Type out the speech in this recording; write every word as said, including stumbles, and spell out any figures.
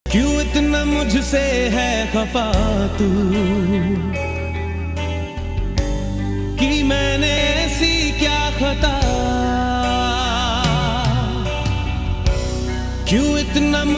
क्यों इतना मुझसे है खफा तू, कि मैंने ऐसी क्या खता, क्यों इतना